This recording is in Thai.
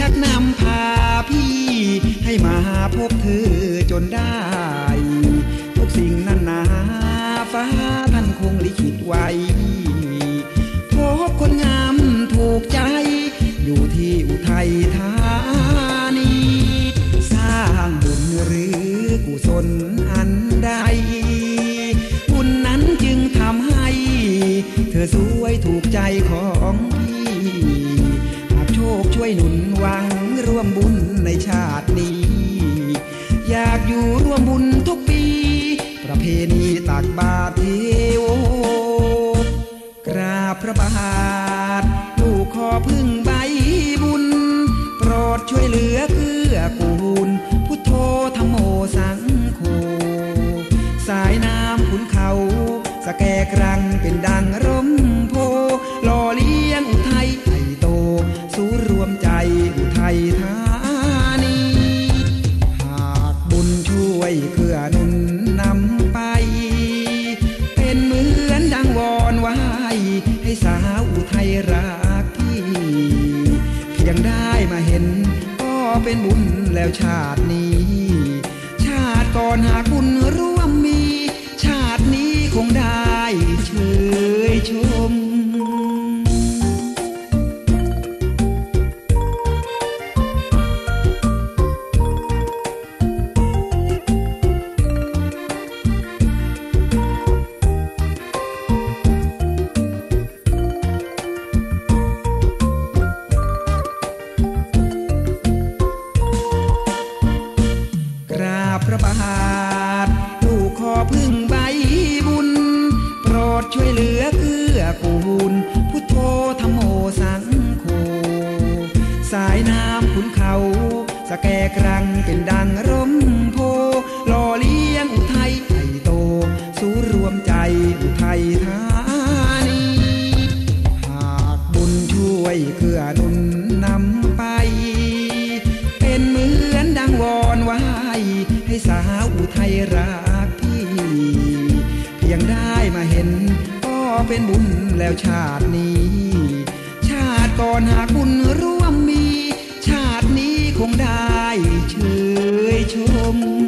กนำพาพี่ให้มาพบเธอจนได้ทุกสิ่งนั้นนาฟ้าท่านคงลิขิตไว้พบคนงามถูกใจอยู่ที่อุทัยธานีสร้างบุญหรือกุศลอันใดบุญนั้นจึงทำให้เธอสวยถูกใจของพี่หากโชคช่วยหนุนหวังร่วมบุญในชาตินี้อยากอยู่ร่วมบุญทุกปีประเพณีตักบาตรเทโวกราบพระบาทลูกขอพึ่งใบบุญโปรดช่วยเหลือเกื้อกูลพุทโธธัมโมสังโฆสายน้ำขุนเขาสะแกกรังเป็นดังร่มโพหล่อเลี้ยงอุทัยให้โตศูนย์รวมใจอุทัยธานีหากบุญช่วยเกื้อหนุนนำไปเป็นเหมือนดังวอนไว้ให้สาวอุทัยรักพี่เพียงได้มาเห็นก็เป็นบุญแล้วชาตินี้ชาติก่อนหากบุญร่วมมีชาตินี้คงได้เชยชมพระบาทลูกขอพึ่งใบบุญโปรดช่วยเหลือเกื้อกูลพุทโธธัมโมสังโฆสายน้ำขุนเขาสะแกกรังเป็นดังร่มโพหล่อเลี้ยงอุทัยให้โตศูนย์รวมใจอุทัยธานีหากบุญช่วยเกื้อหนุนนำไปเป็นเหมือนดังวอนไว้ให้สาวอุทัยรักพี่เพียงได้มาเห็นก็เป็นบุญแล้วชาตินี้ชาติก่อนหากบุญร่วมมีชาตินี้คงได้เชยชม